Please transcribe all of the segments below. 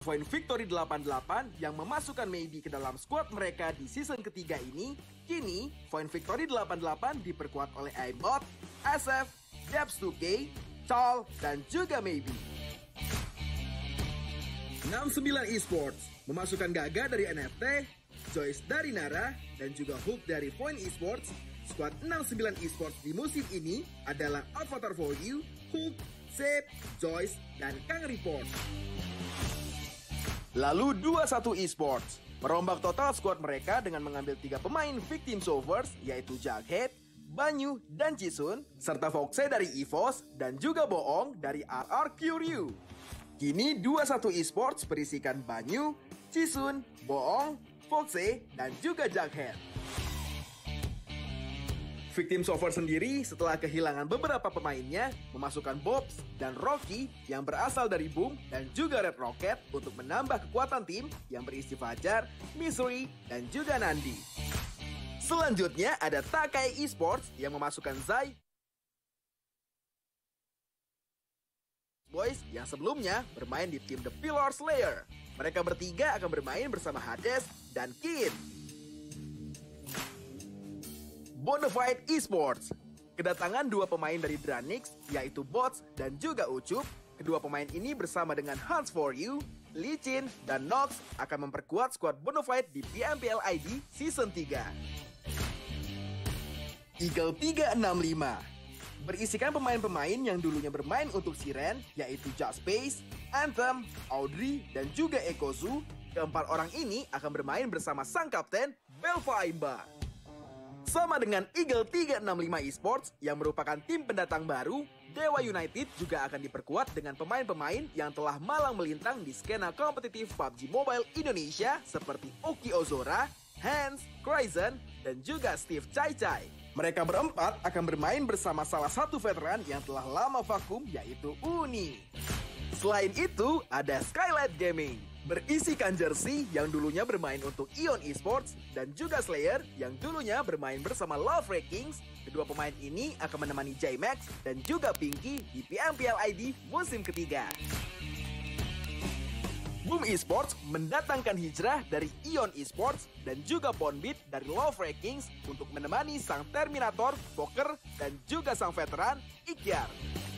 Point Victory 88 yang memasukkan Maybe ke dalam skuad mereka di season ketiga ini, kini Point Victory 88 diperkuat oleh Aimbot, SF, Debs2K, Chol, dan juga Maybe. 69 Esports memasukkan Gaga dari NFT, Joyce dari Nara, dan juga Hook dari Point Esports. Skuad 69 Esports di musim ini adalah Avatar for You, Hook, Zep, Joyce, dan Kang Report. Lalu 21 Esports merombak total skuad mereka dengan mengambil 3 pemain Victim Solvers, yaitu Jughead, Banyu, dan Chisun, serta Foxe dari EVOS, dan juga Boong dari RR Kuryu. Kini 21 Esports berisikan Banyu, Chisun, Boong, Foxe, dan juga Jughead. Victim Solver sendiri setelah kehilangan beberapa pemainnya memasukkan Bobs dan Rocky yang berasal dari Boom dan juga Red Rocket untuk menambah kekuatan tim yang berisi Fajar, Misery, dan juga Nandi. Selanjutnya ada Takai Esports yang memasukkan Zai Boys yang sebelumnya bermain di tim The Pillar Slayer. Mereka bertiga akan bermain bersama Hades dan Kid. Bonafide Esports kedatangan 2 pemain dari Dranix, yaitu Bots dan juga Ucup. Kedua pemain ini bersama dengan Hunts for You, Lee Chin, dan Nox akan memperkuat skuad Bonafide di PMPL ID Season 3. Eagle 365 berisikan pemain-pemain yang dulunya bermain untuk Siren, yaitu Just Space, Anthem, Audrey, dan juga Ekozu. Keempat orang ini akan bermain bersama sang kapten, Belva Aimba. Sama dengan Eagle 365 Esports yang merupakan tim pendatang baru, Dewa United juga akan diperkuat dengan pemain-pemain yang telah malang melintang di skena kompetitif PUBG Mobile Indonesia seperti Oki Ozora, Hans, Cryzen, dan juga Steve Chai Chai. Mereka berempat akan bermain bersama salah satu veteran yang telah lama vakum, yaitu Uni. Selain itu, ada Skylight Gaming, berisikan Jersey yang dulunya bermain untuk Ion Esports dan juga Slayer yang dulunya bermain bersama Love Rankings. Kedua pemain ini akan menemani J-Max dan juga Pinky di PMPL ID musim ketiga. Boom Esports mendatangkan hijrah dari Ion Esports dan juga Ponbit dari Love Rankings untuk menemani sang Terminator, Poker, dan juga sang veteran Ikyar.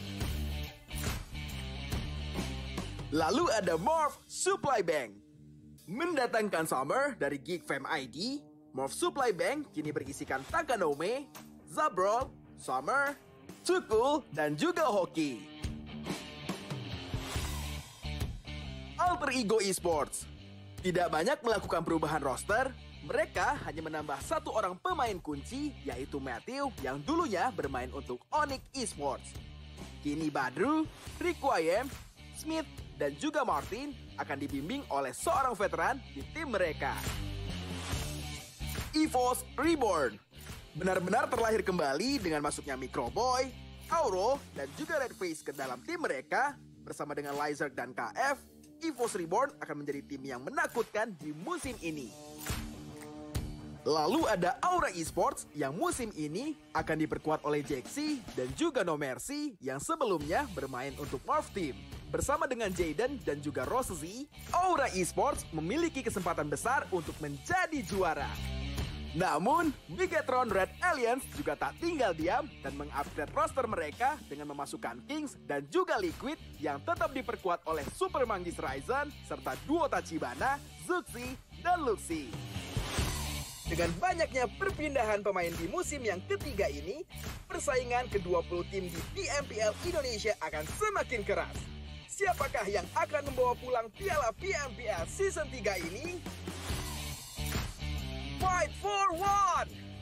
Lalu ada Morph Supply Bank mendatangkan Summer dari Geek Fam ID. Morph Supply Bank kini berisikan Takanome, Zabrol, Summer, Cukul, dan juga Hoki. Alter Ego Esports tidak banyak melakukan perubahan roster. Mereka hanya menambah 1 orang pemain kunci, yaitu Matthew yang dulunya bermain untuk Onyx Esports. Kini Badru, Requiem, Smith, dan juga Martin akan dibimbing oleh seorang veteran di tim mereka. EVOS Reborn benar-benar terlahir kembali dengan masuknya Microboy, Auro, dan juga Redface ke dalam tim mereka. Bersama dengan Lizard dan KF, EVOS Reborn akan menjadi tim yang menakutkan di musim ini. Lalu ada Aura Esports yang musim ini akan diperkuat oleh Jaxi dan juga No Mercy yang sebelumnya bermain untuk Morph Team. Bersama dengan Jaden dan juga Rossi, Aura Esports memiliki kesempatan besar untuk menjadi juara. Namun, Bigetron Red Alliance juga tak tinggal diam dan mengupgrade roster mereka dengan memasukkan Kings dan juga Liquid yang tetap diperkuat oleh Super Manggis Ryzen serta duo Tachibana, Zuxi, dan Luxi. Dengan banyaknya perpindahan pemain di musim yang ketiga ini, persaingan ke-20 tim di PMPL Indonesia akan semakin keras. Siapakah yang akan membawa pulang piala PMPL Season 3 ini? Fight for one!